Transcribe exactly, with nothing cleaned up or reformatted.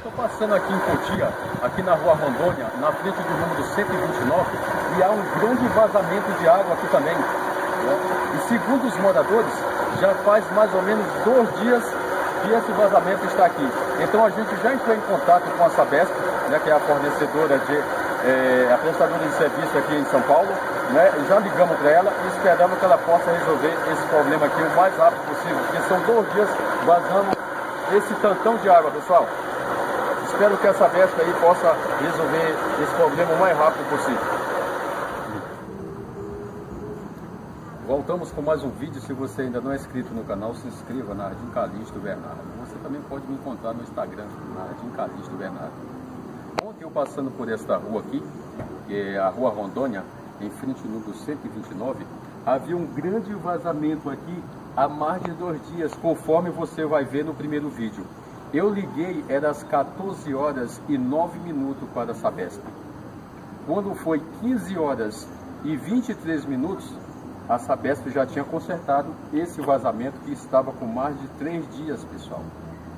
Estou passando aqui em Cotia, aqui na Rua Rondônia, na frente do número cento e vinte e nove, e há um grande vazamento de água aqui também, né? E segundo os moradores, já faz mais ou menos dois dias que esse vazamento está aqui. Então a gente já entrou em contato com a Sabesp, né, que é a fornecedora de, é, a prestadora de serviço aqui em São Paulo, né? Já ligamos para ela e esperamos que ela possa resolver esse problema aqui o mais rápido possível, porque são dois dias vazando esse tantão de água, pessoal. Espero que a Sabesp aí possa resolver esse problema o mais rápido possível. Voltamos com mais um vídeo. Se você ainda não é inscrito no canal, se inscreva na Jardim Calixto Bernardo. Você também pode me encontrar no Instagram, na Jardim Calixto Bernardo. Ontem eu passando por esta rua aqui, que é a Rua Rondônia, em frente ao número cento e vinte e nove, havia um grande vazamento aqui há mais de dois dias, conforme você vai ver no primeiro vídeo. Eu liguei, era às quatorze horas e nove minutos para a Sabesp. Quando foi quinze horas e vinte e três minutos, a Sabesp já tinha consertado esse vazamento que estava com mais de três dias, pessoal.